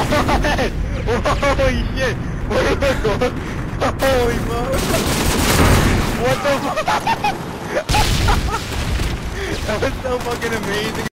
Holy shit! Holy fuck! What the fuck? That was so fucking amazing